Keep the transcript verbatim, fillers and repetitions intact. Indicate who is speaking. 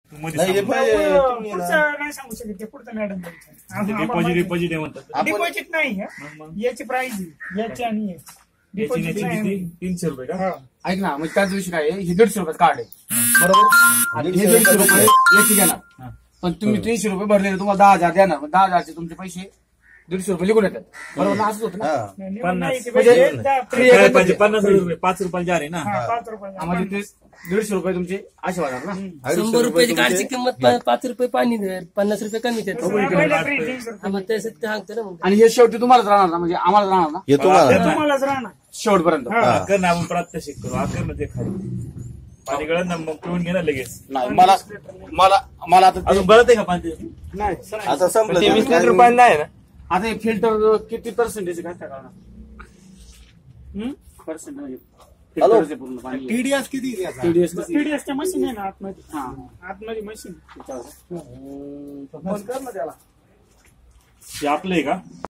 Speaker 1: मध्ये
Speaker 2: नाही,
Speaker 1: सांगू.
Speaker 2: हे पाहिजे,
Speaker 3: पुढं-
Speaker 2: तुम्ही ना.
Speaker 3: पुढचं नाही सांगू शकत ते पुढचं मॅडम
Speaker 1: डिपॉझिट डिपॉझिट आहे म्हणतात.
Speaker 2: आपण-
Speaker 3: डिपॉझिट नाही
Speaker 1: मग-
Speaker 3: हा.
Speaker 1: मग
Speaker 3: याची प्राइस याची आणि
Speaker 1: याची
Speaker 3: डिपॉझिट
Speaker 1: याची
Speaker 3: नाही
Speaker 1: किती तीनशे रुपये का?
Speaker 3: हा.
Speaker 4: ऐक ना म्हणजे त्याच दिवशी काय आहे, हे दीडशे रुपयाचं कार्ड आहे बरोबर आणि हे दीडशे रुपये याची
Speaker 1: हा.
Speaker 4: घेणार पण तुम्ही तीनशे रुपये भरलेले तुम्हाला दहा हजार देणार मग दहा हजारचे तुमचे पैसे दीडशे रुपये लिहून येतात बरोबर ना असंच होतं ना
Speaker 2: हा.
Speaker 3: नाही, नाही,
Speaker 1: पन्नास.
Speaker 3: नाही, ते
Speaker 4: म्हणजे
Speaker 3: पाहिजे, दहा-
Speaker 4: फ्री
Speaker 1: काय
Speaker 4: आहे.
Speaker 1: पाहिजे पन्नास रुपये पाच रुपये जार आहे ना.
Speaker 3: हा, पाच रुपये
Speaker 4: हा, म्हणजे ते दीडशे रुपये तुमचे असे होणार ना
Speaker 2: अडीचशे
Speaker 5: शंभर रुपयाची
Speaker 2: तुमचे-
Speaker 5: कार्डची किंमत पा- पाच रुपये पाणी दे पन्नास रुपये कमी देतात
Speaker 1: हो, इकडे
Speaker 3: पहिलं
Speaker 1: पाच
Speaker 3: free
Speaker 1: रुपये.
Speaker 3: तीनशे
Speaker 5: हा,
Speaker 3: रुपये.
Speaker 5: मग तसं ते सांगतो ना मग
Speaker 4: आणि हे शेवटी तुम्हालाच राहणार ना म्हणजे आम्हाला राहणार ना
Speaker 2: हे
Speaker 3: ते
Speaker 2: तुम्हाला
Speaker 3: तुम्हालाच राहणार
Speaker 4: शेवटपर्यंत
Speaker 3: हा.
Speaker 1: हा, कर ना आपण प्रात्यक्षिक करू आकर ना ते खाली पाणी गळत ना मग पिऊन घेणार लगेच.
Speaker 4: नाही मला मला मला आता ते-
Speaker 1: अजून बरं आहे का पाणी?
Speaker 4: नाही
Speaker 2: आता संपलं
Speaker 4: ते वीस
Speaker 2: काय-
Speaker 4: लिटर पाणी नाही ना आता हे फिल्टर किती पर्सेंटेज काय टाकावं पर्सेंट म्हणजे
Speaker 2: हॅलो?
Speaker 4: filter चे पूर्ण पाणी
Speaker 6: टीडीएस किती आहे याचा?
Speaker 4: टीडीएस किती?
Speaker 3: पीडीएसच्या मशीन आहे ना आतमध्ये
Speaker 4: हा
Speaker 3: आतमध्ये मशीन
Speaker 4: त्याच्यावर.
Speaker 1: हे आपलं आहे का?